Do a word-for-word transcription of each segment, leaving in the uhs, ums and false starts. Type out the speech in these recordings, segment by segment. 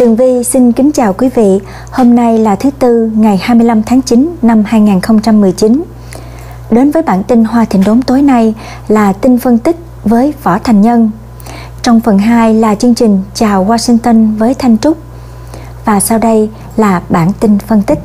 Tường Vi xin kính chào quý vị. Hôm nay là thứ Tư, ngày hai mươi lăm tháng chín năm hai nghìn không trăm mười chín. Đến với bản tin Hoa Thịnh Đốn tối nay là tin phân tích với Võ Thành Nhân. Trong phần hai là chương trình Chào Washington với Thanh Trúc. Và sau đây là bản tin phân tích.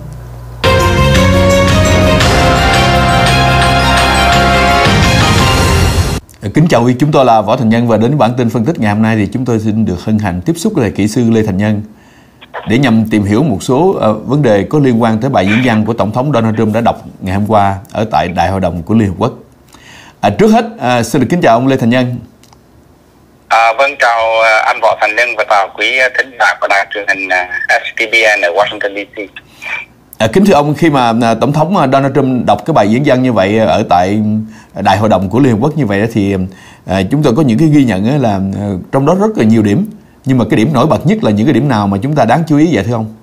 Kính chào quý, chúng tôi là Võ Thành Nhân và đến bản tin phân tích ngày hôm nay thì chúng tôi xin được hân hạnh tiếp xúc với kỹ sư Lê Thành Nhân để nhằm tìm hiểu một số uh, vấn đề có liên quan tới bài diễn văn của Tổng thống Donald Trump đã đọc ngày hôm qua ở tại Đại hội đồng của Liên Hợp Quốc. À, trước hết uh, xin được kính chào ông Lê Thành Nhân. À, vâng, chào anh Võ Thành Nhân và chào quý thính giả của đài truyền hình ét tê bê en ở Washington đê xê. À, kính thưa ông, khi mà Tổng thống Donald Trump đọc cái bài diễn văn như vậy ở tại Đại hội đồng của Liên Hợp Quốc như vậy thì à, chúng tôi có những cái ghi nhận là à, trong đó rất là nhiều điểm, nhưng mà cái điểm nổi bật nhất là những cái điểm nào mà chúng ta đáng chú ý vậy thưa ông?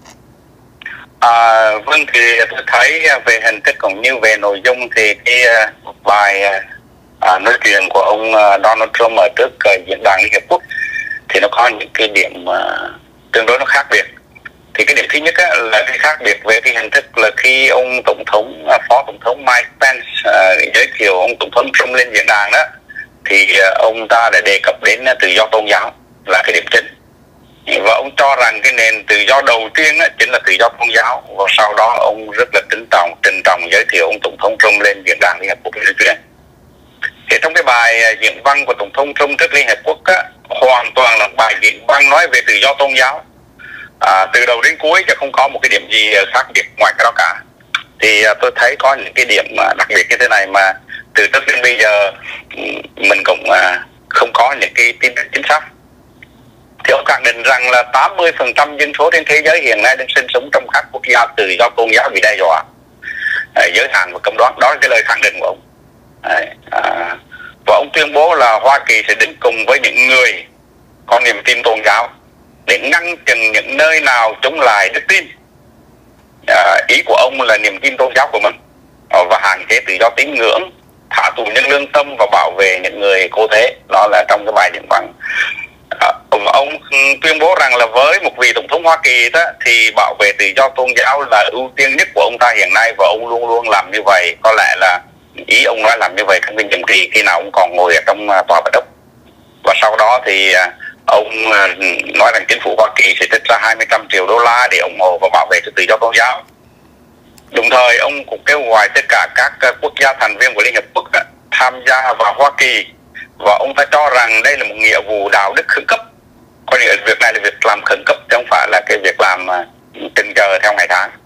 À, vâng, thì tôi thấy về hình thức cũng như về nội dung thì cái bài à, nói chuyện của ông Donald Trump ở trước diễn đàn Liên Hợp Quốc thì nó có những cái điểm à, tương đối nó khác biệt. Thì cái điểm thứ nhất á, là cái khác biệt về cái hình thức là khi ông tổng thống phó tổng thống Mike Pence uh, giới thiệu ông tổng thống Trump lên diễn đàn đó thì uh, ông ta đã đề cập đến tự do tôn giáo là cái điểm chính, và ông cho rằng cái nền tự do đầu tiên á, chính là tự do tôn giáo, và sau đó ông rất là trân trọng trân trọng giới thiệu ông tổng thống Trump lên diễn đàn Liên Hợp Quốc để nói chuyện. Thì trong cái bài diễn văn của tổng thống Trump trước Liên Hợp Quốc á, hoàn toàn là bài diễn văn nói về tự do tôn giáo. À, từ đầu đến cuối chứ không có một cái điểm gì khác biệt ngoài cái đó cả. Thì à, tôi thấy có những cái điểm à, đặc biệt như thế này mà từ trước đến bây giờ mình cũng à, không có những cái tin tức chính xác. Thì ông khẳng định rằng là tám mươi phần trăm dân số trên thế giới hiện nay đang sinh sống trong các quốc gia tự do tôn giáo bị đe dọa, à, giới hạn và cấm đoán. Đó là cái lời khẳng định của ông. À, à, và ông tuyên bố là Hoa Kỳ sẽ đứng cùng với những người có niềm tin tôn giáo để ngăn chặn những nơi nào chống lại đức tin. À, ý của ông là niềm tin tôn giáo của mình, và hạn chế tự do tín ngưỡng, thả tù nhân lương tâm và bảo vệ những người cố thế. Đó là trong cái bài diễn văn. À, ông, ông tuyên bố rằng là với một vị tổng thống Hoa Kỳ đó thì bảo vệ tự do tôn giáo là ưu tiên nhất của ông ta hiện nay, và ông luôn luôn làm như vậy. Có lẽ là ý ông nói làm như vậy trong cái nhiệm kỳ khi nào ông còn ngồi ở trong tòa bạch ốc. Và sau đó thì ông nói rằng chính phủ Hoa Kỳ sẽ trích ra hai mươi triệu đô la để ủng hộ và bảo vệ tự do tôn giáo. Đồng thời ông cũng kêu gọi tất cả các quốc gia thành viên của Liên Hợp Quốc tham gia vào Hoa Kỳ, và ông ta cho rằng đây là một nghĩa vụ đạo đức khẩn cấp. Có nghĩa việc này là việc làm khẩn cấp chứ không phải là cái việc làm chừng chờ theo ngày tháng.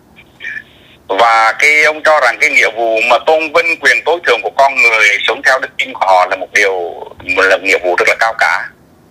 Và cái ông cho rằng cái nghĩa vụ mà tôn vinh quyền tối thượng của con người sống theo đức tin của họ là một điều một là nghĩa vụ rất là cao cả.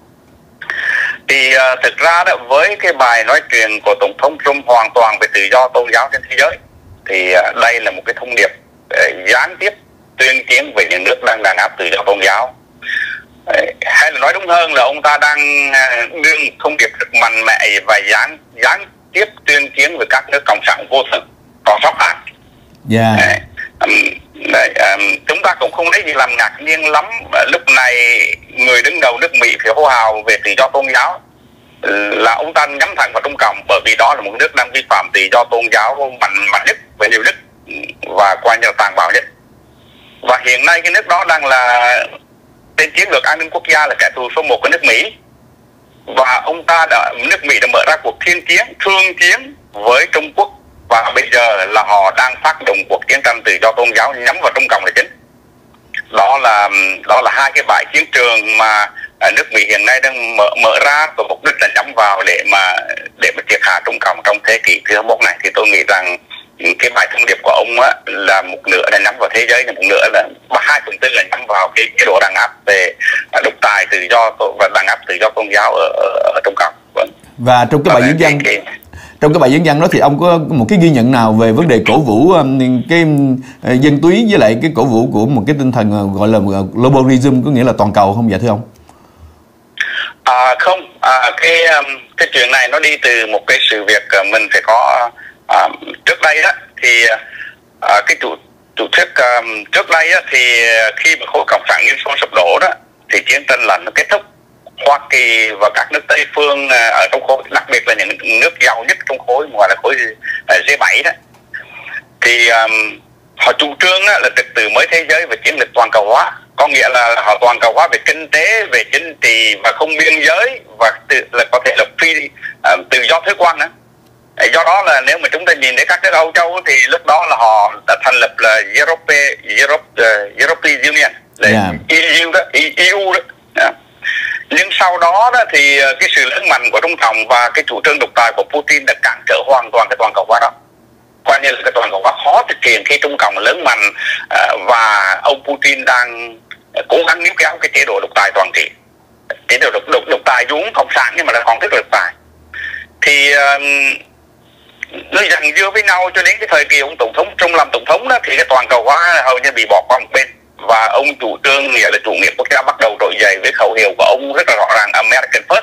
Thì uh, thực ra đó, với cái bài nói chuyện của Tổng thống Trump hoàn toàn về tự do tôn giáo trên thế giới thì uh, đây là một cái thông điệp uh, gián tiếp tuyên chiến về những nước đang đàn áp tự do tôn giáo. Uh, hay là nói đúng hơn là ông ta đang uh, đưa một thông điệp rất mạnh mẽ và gián gián tiếp tuyên chiến với các nước cộng sản vô thần còn sót lại. Yeah. Uh, um, Đấy, um, chúng ta cũng không thấy gì làm ngạc nhiên lắm. Lúc này người đứng đầu nước Mỹ phải hô hào về tự do tôn giáo là ông ta nhắm thẳng vào Trung Cộng, bởi vì đó là một nước đang vi phạm tự do tôn giáo mạnh mạnh nhất về nhiều nhất và coi như là tàn bạo nhất. Và hiện nay cái nước đó đang là trên chiến lược an ninh quốc gia là kẻ thù số một của nước Mỹ, và ông ta đã nước Mỹ đã mở ra cuộc thiên chiến thương chiến với Trung Quốc. Và bây giờ là họ đang phát động cuộc chiến tranh tự do tôn giáo nhắm vào Trung Cộng là chính. Đó là đó là hai cái bãi chiến trường mà nước Mỹ hiện nay đang mở mở ra và mục đích là nhắm vào để mà để mà triệt hạ Trung Cộng trong thế kỷ thứ hai mươi mốt này. Thì tôi nghĩ rằng cái bài thông điệp của ông á, là một nửa là nhắm vào thế giới, một nửa là hai phần tư là nhắm vào cái chế độ đàn áp về độc tài tự do và đàn áp tự do tôn giáo ở, ở, ở Trung Cộng. Vâng. Và trong cái bài diễn văn cái... Trong cái bài diễn văn đó thì ông có một cái ghi nhận nào về vấn đề cổ vũ cái dân túy với lại cái cổ vũ của một cái tinh thần gọi là globalism, có nghĩa là toàn cầu không dạ thưa ông? À, không, à, cái cái chuyện này nó đi từ một cái sự việc mình phải có à, trước đây đó thì à, cái chủ chủ thuyết à, trước đây á, thì khi mà khối cộng sản Liên Xô sụp đổ đó thì chiến tranh là nó kết thúc, Hoa Kỳ và các nước Tây phương ở trong khối, đặc biệt là những nước giàu nhất trong khối gọi là khối G bảy đó, thì um, họ chủ trương là trật tự mới thế giới về chiến lược toàn cầu hóa, có nghĩa là họ toàn cầu hóa về kinh tế, về chính trị và không biên giới, và tự, là có thể là phi uh, tự do thuế quan nữa. Do đó là nếu mà chúng ta nhìn thấy các nước Âu Châu thì lúc đó là họ đã thành lập là Europe, Europe, uh, European Union, là yeah. E U đó, E U đó. Yeah. Nhưng sau đó, đó thì cái sự lớn mạnh của Trung Cộng và cái chủ trương độc tài của Putin đã cản trở hoàn toàn cái toàn cầu hóa đó. Quan键là cái toàn cầu hóa khó thực hiện khi Trung Cộng lớn mạnh uh, và ông Putin đang cố gắng níu kéo cái chế độ độc tài toàn trị, chế độ độc, độc, độc tài vốn cộng sản nhưng mà là còn rất độc tài. Thì uh, nó dần dưa với nhau cho đến cái thời kỳ ông tổng thống Trung làm tổng thống đó, thì cái toàn cầu hóa hầu như bị bỏ qua một bên, và ông chủ trương nghĩa là chủ nghĩa quốc gia bắt đầu trỗi dậy với khẩu hiệu của ông rất là rõ ràng, American First.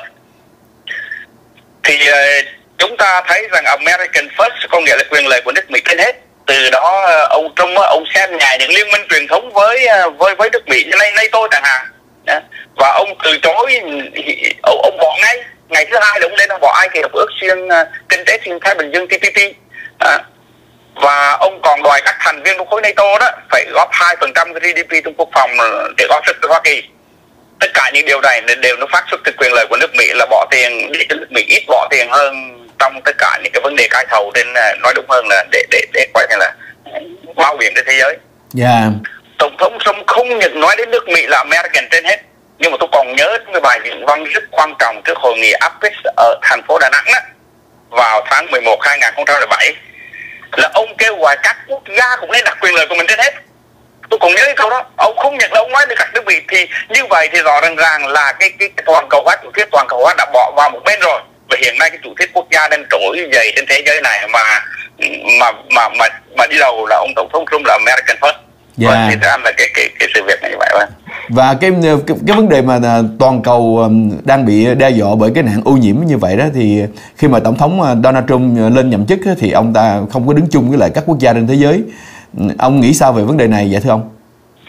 Thì uh, chúng ta thấy rằng American First có nghĩa là quyền lợi của nước Mỹ trên hết. Từ đó uh, ông Trump uh, ông xem nhài những liên minh truyền thống với uh, với với nước Mỹ như nay NATO chẳng hạn, uh, và ông từ chối, ông, ông bỏ ngay ngày thứ hai là ông lên ông bỏ ai thì hiệp ước xuyên uh, kinh tế xuyên Thái Bình Dương T P P. Uh, và ông còn đòi các thành viên trong khối NATO đó phải góp hai phần trăm cái G D P trong quốc phòng để góp sức cho Hoa Kỳ. Tất cả những điều này đều nó phát xuất từ quyền lợi của nước Mỹ là bỏ tiền để cho nước Mỹ ít bỏ tiền hơn trong tất cả những cái vấn đề cai thầu, trên nói đúng hơn là để để để coi như là bao biển trên thế giới. Yeah. Tổng thống Trump không những nói đến nước Mỹ là American trên hết, nhưng mà tôi còn nhớ cái bài diễn văn rất quan trọng trước hội nghị a pếc ở thành phố Đà Nẵng đó, vào tháng mười một năm hai nghìn không trăm lẻ bảy, là ông kêu gọi các quốc gia cũng nên đặt quyền lợi của mình trên hết. Tôi còn nhớ cái câu đó, ông không nhận là ông nói được các nước Mỹ, thì như vậy thì rõ ràng ràng là cái, cái, cái toàn cầu hóa, chủ thuyết toàn cầu hóa đã bỏ vào một bên rồi, và hiện nay cái chủ thuyết quốc gia đang trỗi dậy trên thế giới này mà mà mà mà mà đi đầu là ông tổng thống Trump là American First. Yeah. Thì ra là cái cái cái sự việc này như vậy. Và cái, cái cái vấn đề mà toàn cầu đang bị đe dọa bởi cái nạn ô nhiễm như vậy đó, thì khi mà tổng thống Donald Trump lên nhậm chức thì ông ta không có đứng chung với lại các quốc gia trên thế giới. Ông nghĩ sao về vấn đề này vậy thưa ông?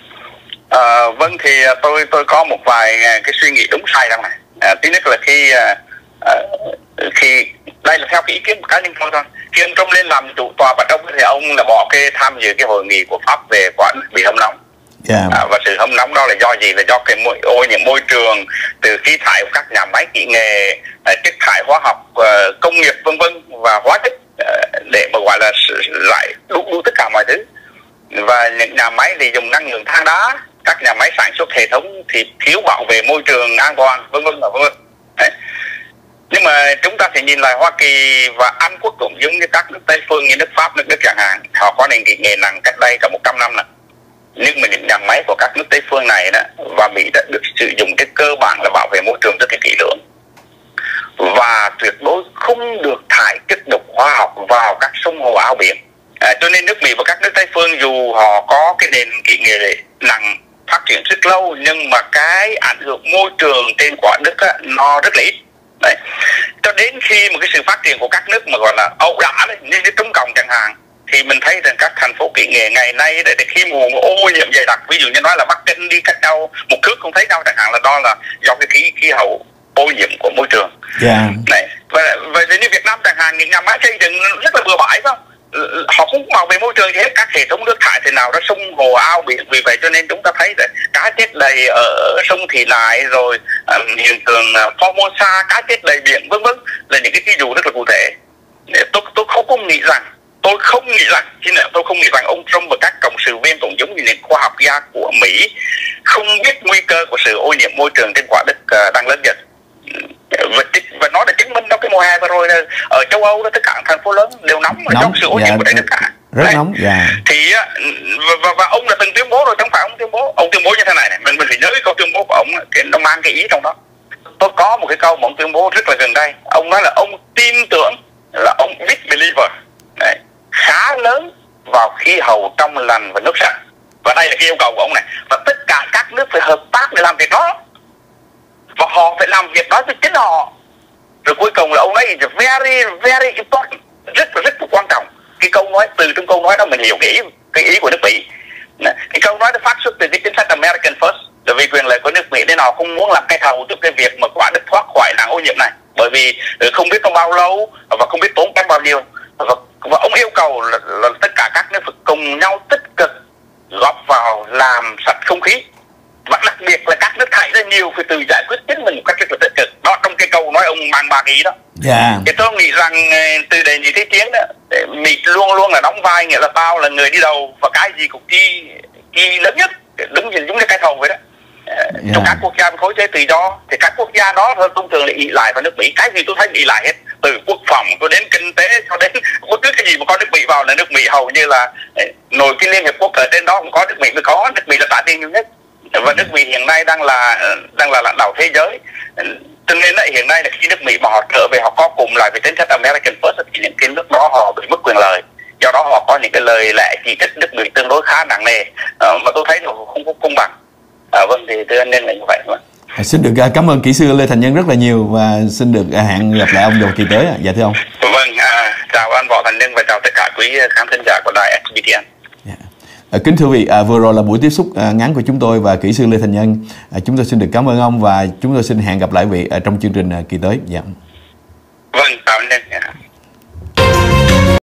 À, vâng, thì tôi tôi có một vài cái suy nghĩ đúng sai trong này. À, thứ nhất là khi à, khi đây là theo cái ý kiến của cá nhân tôi thôi. Khi ông Trump lên làm chủ tọa Bạch Ốc thì ông là bỏ cái tham dự cái hội nghị của Pháp về quản bị hâm nóng. Yeah. À, và sự hâm nóng đó là do gì? Là do cái môi, ô nhiễm môi trường từ khí thải của các nhà máy kỹ nghệ, chất thải hóa học, công nghiệp vân vân và hóa chất, để mà gọi là lại đủ, đủ tất cả mọi thứ. Và những nhà máy thì dùng năng lượng than đá, các nhà máy sản xuất hệ thống thì thiếu bảo vệ môi trường an toàn vân vân và vân vân. Nhưng mà chúng ta phải nhìn lại Hoa Kỳ và Anh Quốc cũng giống như các nước Tây phương như nước Pháp, nước Đức chẳng hạn, họ có nền kỹ nghệ nặng cách đây cả một trăm năm này. Nhưng mà những nhà máy của các nước Tây phương này đó và Mỹ đã được sử dụng cái cơ bản là bảo vệ môi trường rất là kỹ lưỡng, và tuyệt đối không được thải chất độc hóa học vào các sông hồ ao biển. À, cho nên nước Mỹ và các nước Tây phương dù họ có cái nền kỹ nghệ nặng phát triển rất lâu, nhưng mà cái ảnh hưởng môi trường trên quả đất á, nó rất là ít. Đấy. Cho đến khi một cái sự phát triển của các nước mà gọi là ẩu đả đấy, như Trung Cộng chẳng hạn, thì mình thấy rằng các thành phố kỹ nghệ ngày nay để, để khi mùa ô nhiễm dày đặc, ví dụ như nói là Bắc Kinh đi cách nhau một thước không thấy đâu chẳng hạn, là đó là do cái khí khí hậu ô nhiễm của môi trường. Yeah. Này, và vậy như Việt Nam chẳng hạn, những nhà máy xây dựng rất là bừa bãi, phải không? Họ không bảo vệ môi trường gì hết, các hệ thống nước thải thì nào đó sông hồ ao biển. Vì vậy cho nên chúng ta thấy là cá chết đầy ở sông Thị Nại, rồi um, hiện tượng uh, Formosa, cá chết đầy biển vân vân, là những cái ví dụ rất là cụ thể. Tôi tôi không, không nghĩ rằng tôi không nghĩ rằng xin lỗi, tôi không nghĩ rằng ông Trump và các cộng sự viên cũng giống như những khoa học gia của Mỹ không biết nguy cơ của sự ô nhiễm môi trường trên quả đất uh, đang lớn dần. Và, và nó đã chứng minh trong cái mùa hè vừa rồi là ở châu Âu đó, tất cả thành phố lớn đều nóng, nóng trong sự ô nhiễm dạ, của đấy tất cả rất đấy. Nóng dạ. Thì và, và, và ông là từng tuyên bố rồi, không phải ông tuyên bố ông tuyên bố như thế này này, mình mình phải nhớ cái câu tuyên bố của ông, cái nó mang cái ý trong đó. Tôi có một cái câu mà ông tuyên bố rất là gần đây, ông nói là ông tin tưởng, là ông big believer đấy, khá lớn vào khí hậu trong lành và nước sạch, và đây là cái yêu cầu của ông này, và tất cả các nước phải hợp tác để làm việc đó, và họ phải làm việc đó với chính họ. Rồi cuối cùng là ông nói very very important, rất rất quan trọng. Cái câu nói, từ trong câu nói đó mình hiểu cái ý, cái ý của nước Mỹ. Cái câu nói nó phát xuất từ cái chính sách American First. vì quyền lợi của nước Mỹ nên họ không muốn làm cái thầu giúp cái việc mà quả đất thoát khỏi nạn ô nhiễm này, bởi vì không biết trong bao lâu và không biết tốn kém bao nhiêu, và, và ông yêu cầu là, là tất cả các nước phải cùng nhau tích cực góp vào làm sạch không khí, và đặc biệt là các nước thải ra nhiều phải tự giải quyết chính mình một cách rất là tích cực. Đó, trong cái câu nói ông mang ba ý đó. Yeah. Thì tôi nghĩ rằng từ đề nghị Thế Chiến đó, Mỹ luôn luôn là đóng vai, nghĩa là tao là người đi đầu và cái gì cũng chi chi lớn nhất, đúng như giống như cái thầu vậy đó. Yeah. Trong các quốc gia khối chế tự do thì các quốc gia đó thông thường là ỷ lại vào nước Mỹ, cái gì tôi thấy ỷ lại hết, từ quốc phòng cho đến kinh tế cho đến bất cứ cái gì mà có nước Mỹ vào là nước Mỹ hầu như là nổi cái Liên Hiệp Quốc ở trên đó cũng có nước Mỹ mới có, nước Mỹ là trả tiền nhiều nhất, và nước Mỹ hiện nay đang là đang là lãnh đạo thế giới. Cho nên là hiện nay là khi nước Mỹ mà họ trở về họ có cùng lại với tính chất American First thì những cái nước đó họ bị mất quyền lợi, do đó họ có những cái lời lẽ chỉ trích nước Mỹ tương đối khá nặng nề, à, mà tôi thấy nó không có công bằng. À, vâng, thì tôi nên là như vậy mà. À, xin được cảm ơn kỹ sư Lê Thành Nhân rất là nhiều và xin được hẹn gặp lại ông vào kỳ tới. Dạ thưa ông. Vâng, à, chào anh Võ Thành Nhân và chào tất cả quý khán thính giả của đài ét bê tê en. Yeah. À, kính thưa quý vị, à, vừa rồi là buổi tiếp xúc à, ngắn của chúng tôi và kỹ sư Lê Thành Nhân. À, chúng tôi xin được cảm ơn ông và chúng tôi xin hẹn gặp lại quý vị à, trong chương trình à, kỳ tới. Dạ.